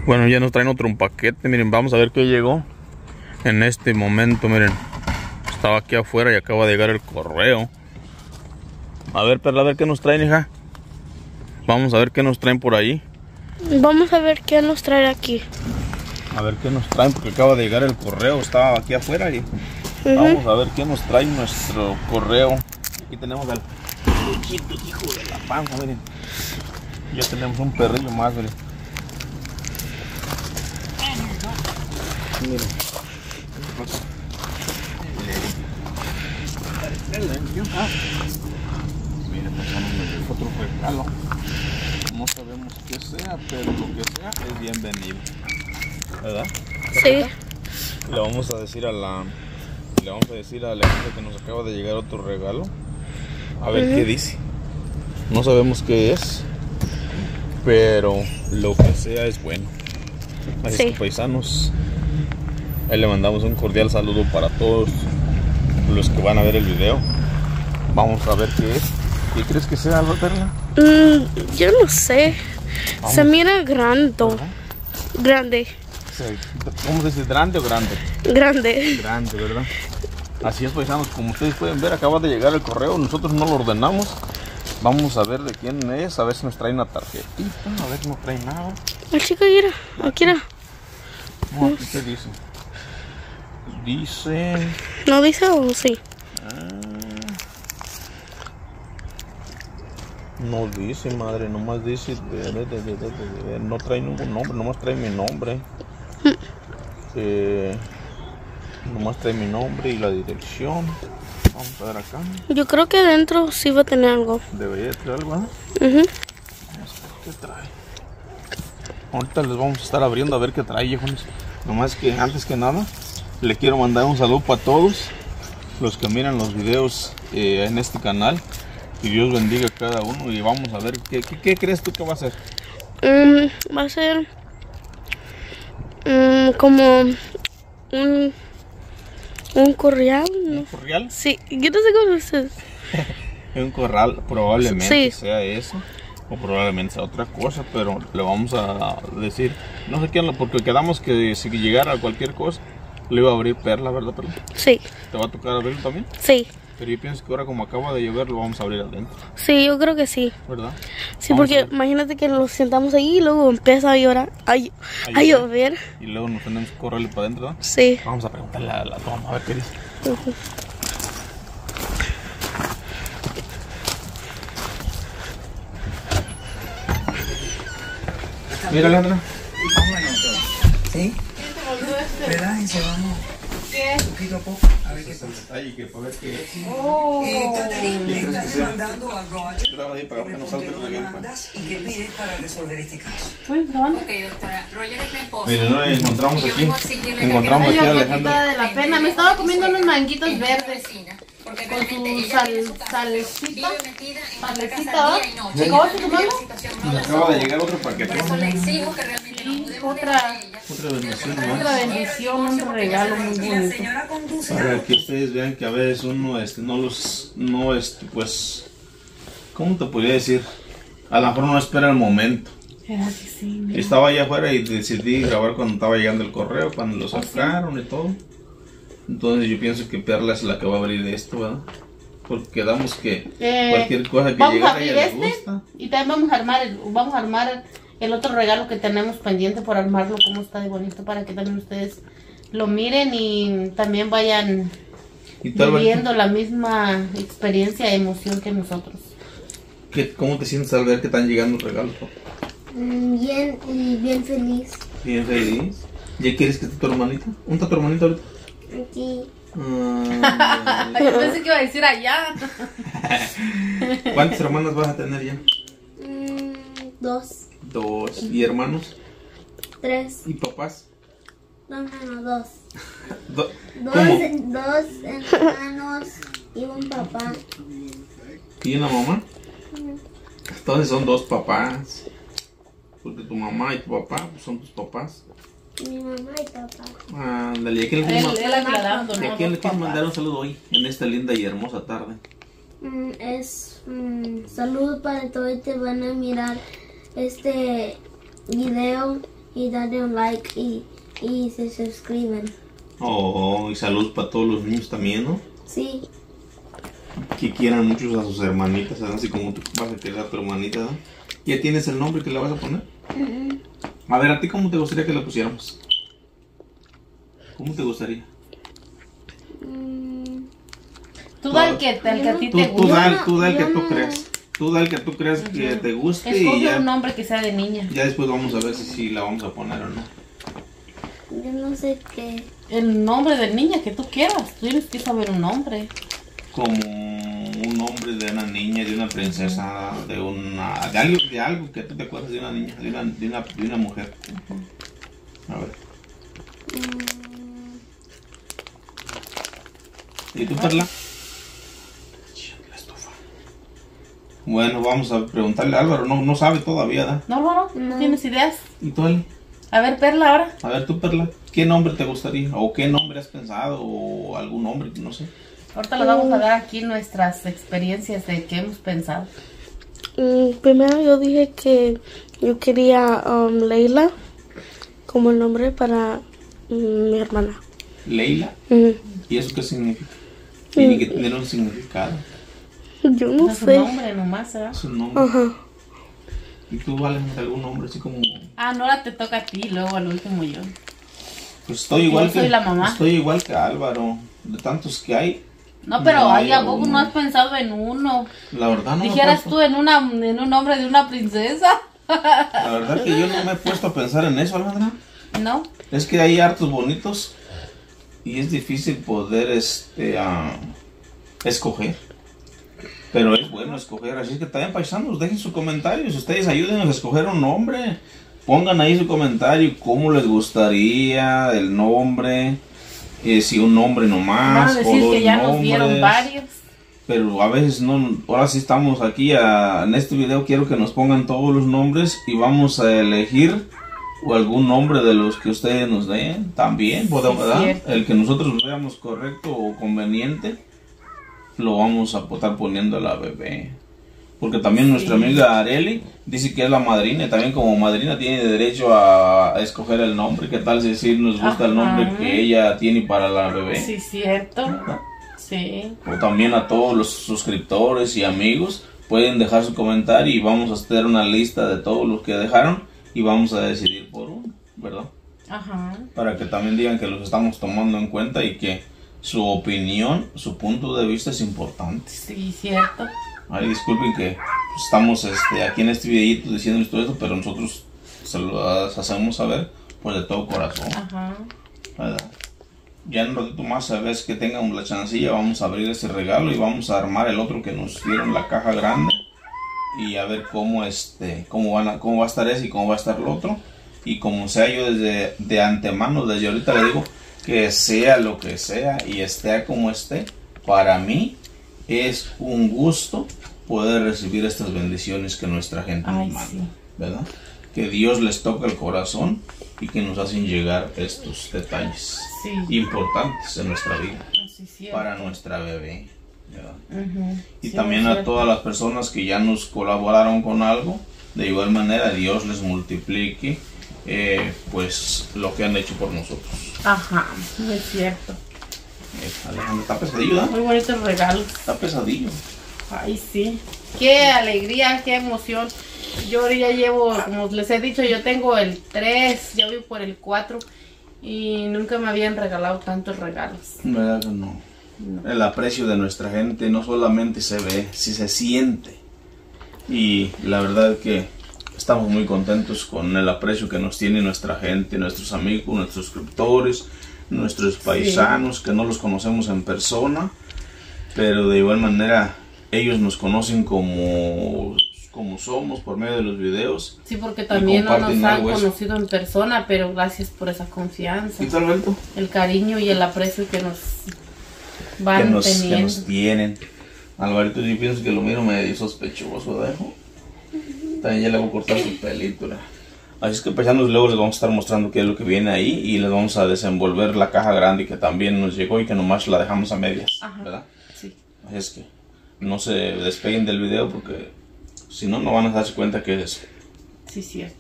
Bueno, ya nos traen otro un paquete. Miren, vamos a ver qué llegó en este momento. Miren, estaba aquí afuera y acaba de llegar el correo. A ver, Perla, a ver qué nos traen, hija. Vamos a ver qué nos traen por ahí. Vamos a ver qué nos traen aquí. A ver qué nos traen, porque acaba de llegar el correo. Estaba aquí afuera y vamos a ver qué nos trae nuestro correo. Aquí tenemos al chiquito hijo de la panza, miren. Ya tenemos un perrillo más, miren. Miren. Miren, pues otro regalo. No sabemos qué sea, pero lo que sea es bienvenido, ¿verdad? Sí. Le vamos a decir a la gente que nos acaba de llegar otro regalo. A ver qué dice. No sabemos qué es, pero lo que sea es bueno. Así es que, paisanos, ahí le mandamos un cordial saludo para todos los que van a ver el video. Vamos a ver qué es. ¿Qué crees que sea, Perla? Yo no sé. Vamos. Se mira grande. Grande. ¿Cómo se dice? ¿Grande o grande? Grande. Grande, ¿verdad? Así es, paisanos, como ustedes pueden ver, acaba de llegar el correo. Nosotros no lo ordenamos. Vamos a ver de quién es, a ver si nos trae una tarjetita, a ver si no trae nada. El chico, mira, aquí era. No, aquí qué dice. Dice... ¿No dice o sí? No dice, madre, nomás dice... no trae ningún nombre, nomás trae mi nombre. Nomás trae mi nombre y la dirección. Vamos a ver acá. Yo creo que adentro sí va a tener algo. Debería traer algo, ¿no? Ujú. Vamos a ver qué trae. Ahorita les vamos a estar abriendo a ver qué trae, hijos. Nomás que antes que nada, le quiero mandar un saludo para todos los que miran los videos en este canal. Que Dios bendiga a cada uno y vamos a ver qué crees tú que va a ser. Va a ser como un corral, ¿no? ¿Un corral? Sí, yo no sé cómo es. Un corral, probablemente Sí. sea eso. O probablemente sea otra cosa, pero le vamos a decir, no sé quién, porque quedamos que si llegara cualquier cosa, le iba a abrir Perla, ¿verdad, Perla? Sí, ¿Te va a tocar abrirlo también? sí. Pero yo pienso que ahora como acaba de llover, lo vamos a abrir adentro, Sí, yo creo que sí. ¿verdad? Sí, Vamos porque a ver. imagínate que nos sentamos ahí y luego empieza a llorar, a llover. Y luego nos tenemos que correrle para adentro, ¿verdad? Sí. Vamos a preguntarle a la toma, a ver qué dice. Mira, Leandra. ¿Sí? Relájense, vamos. Poquito a poco, a ver qué pasa. Ay, que para ver qué es. Catherine, le crees que estás sea? mandando a Roger Graba ahí para que no salga el regalo. y que pide para resolver este caso. Ok, doctora. Roger es mi esposo. Miren, no, encontramos aquí. Encontramos Encontramos aquí a Ay, Alejandro. de la pena. Me estaba comiendo unos manguitos verdes Porque con realmente su ella tiene su casa, salecita. vive metida en una Salecita, casa ¿va? día y noche. ¿Cómo se llama? Y acaba de llegar otro paquete. Por eso le exijo que realmente nos mudemos de Otra ella. Otra bendición otra más. bendición, un regalo muy La bonito. señora conduce. Para que ustedes vean que a veces uno pues, ¿cómo te podría decir? A lo mejor no espera el momento. ¿Verdad que sí? Estaba allá afuera y decidí grabar cuando estaba llegando el correo, cuando lo sacaron y todo. Entonces yo pienso que Perla es la que va a abrir esto, ¿verdad? Porque quedamos que cualquier cosa que Vamos a llegara a abrir ella le este gusta. y también vamos a armar el otro regalo que tenemos pendiente por armarlo, como está de bonito, para que también ustedes lo miren y también vayan Y tal vez, viviendo la misma experiencia, emoción que nosotros. ¿cómo te sientes al ver que están llegando regalos? Bien y bien feliz. Bien feliz. ¿Ya quieres que esté tu hermanita? ¿Dónde está tu hermanita ahorita? Aquí. Yo pensé que iba a decir allá. ¿Cuántas hermanas vas a tener ya? 2, 2. ¿Y hermanos? 3, ¿Y papás? no, 2. Do- ¿Cómo? Dos hermanos y un papá. ¿Y una mamá? Entonces son 2 papás. Porque tu mamá y tu papá pues, son tus papás. Mi mamá y papá. Ándale, ¿y a quién le quieres Él aclarando, ¿y a ¿no? quién le Los quieres mandar un papás. saludo hoy? En esta linda y hermosa tarde. Saludos para todos que van a mirar este video y darle un like y se suscriben. Oh, y saludos para todos los niños también, ¿no? Sí. Que quieran muchos a sus hermanitas, así como tú vas a querer a tu hermanita, ¿no? ¿Ya tienes el nombre que le vas a poner? A ver, ¿a ti cómo te gustaría que le pusiéramos? ¿Cómo te gustaría? Tú da el que a ti te Tú gusta. da el que tú crees. Tú da el que tú crees que te guste y Escoge ya, un nombre que sea de niña. ya después vamos a ver si la vamos a poner o no. Yo no sé qué. El nombre de niña que tú quieras. Tú tienes que saber un nombre. Como un nombre de una niña, de una princesa, de algo que tú te acuerdas de una niña, de una mujer. A ver. ¿Y tú, Perla? La estufa. Bueno, vamos a preguntarle a Álvaro, no sabe todavía, ¿verdad? No tienes ideas. ¿Y tú, Ali? A ver, Perla, ahora. A ver, tú, Perla, ¿qué nombre te gustaría? ¿O qué nombre has pensado? ¿O algún nombre? No sé. Ahorita les vamos a dar aquí nuestras experiencias de qué hemos pensado. Primero yo dije que yo quería Leila como el nombre para mi hermana. ¿Leila? Mm, ¿Y eso qué significa? Tiene que tener un significado. Yo no Es un sé. nombre nomás, ¿verdad? Es un nombre. Ajá. ¿Y tú, Valen, algún nombre así como...? Ah, no, ahora te toca a ti, luego al último yo. Pues estoy igual Yo soy la mamá. Estoy igual que Álvaro. De tantos que hay, No, pero No, ahí a yo poco no. no has pensado en uno. la verdad no me he Dijeras puesto- tú en un nombre de una princesa. La verdad que yo no me he puesto a pensar en eso, Alejandra. ¿No? Es que hay hartos bonitos y es difícil poder escoger. Pero es bueno escoger, así es que también paisanos, dejen sus comentarios, ustedes ayúdenos a escoger un nombre. Pongan ahí su comentario, cómo les gustaría el nombre, si un nombre Van nomás a o decir dos que ya nos nombres. dieron varios. Pero a veces no, ahora sí estamos aquí en este video quiero que nos pongan todos los nombres y vamos a elegir o algún nombre de los que ustedes nos den también, podemos, ¿verdad? cierto. El que nosotros veamos correcto o conveniente lo vamos a estar poniendo a la bebé. Porque también nuestra amiga Areli dice que es la madrina y también como madrina tiene derecho a escoger el nombre. ¿Qué tal si nos gusta el nombre Ajá. que ella tiene para la bebé? Sí, cierto. ¿Verdad? Sí. O también a todos los suscriptores y amigos pueden dejar su comentario y vamos a hacer una lista de todos los que dejaron y vamos a decidir por uno, ¿verdad? Ajá. Para que también digan que los estamos tomando en cuenta y que su opinión, su punto de vista es importante. Sí, cierto. Ay, disculpen que estamos aquí en este videito diciéndoles todo esto, pero nosotros se lo hacemos saber pues de todo corazón, Ajá. ¿verdad? Ya en un ratito más, sabes que tengamos la chancilla, vamos a abrir ese regalo y vamos a armar el otro que nos dieron, la caja grande, y a ver cómo cómo va a estar ese y cómo va a estar el otro. Y como sea, yo de antemano, desde ahorita le digo que sea lo que sea y esté como esté, para mí es un gusto poder recibir estas bendiciones que nuestra gente Ay, nos manda, sí. ¿verdad? Que Dios les toca el corazón y que nos hacen llegar estos detalles Sí. importantes en nuestra vida Sí, cierto. para nuestra bebé, ¿verdad? Ujú. Y Sí, también es a cierto. todas las personas que ya nos colaboraron con algo, de igual manera Dios les multiplique pues lo que han hecho por nosotros. Ajá, es cierto. Alejandro, está pesadillo, ¿verdad? Muy bonitos regalos. Está pesadillo. Ay, sí. Qué alegría, qué emoción. Yo ya llevo, como les he dicho, yo tengo el 3, ya voy por el 4 y nunca me habían regalado tantos regalos. ¿Verdad que no? El aprecio de nuestra gente no solamente se ve, sí se siente. Y la verdad que estamos muy contentos con el aprecio que nos tiene nuestra gente, nuestros amigos, nuestros suscriptores, nuestros paisanos que no los conocemos en persona, pero de igual manera ellos nos conocen como somos por medio de los videos. Sí, porque también no nos comparten han algo eso. conocido en persona, pero gracias por esa confianza, ¿Y tal, Alberto? el cariño y el aprecio que nos Que van nos teniendo. tienen. Alvarito, yo pienso que lo miro medio sospechoso, dejo. También ya le voy a cortar su pelito. Así es que empezando luego les vamos a estar mostrando qué es lo que viene ahí y les vamos a desenvolver la caja grande que también nos llegó y que nomás la dejamos a medias, Ajá. ¿verdad? Sí. Así es que no se despeguen del video porque si no, no van a darse cuenta que es eso. Sí, cierto.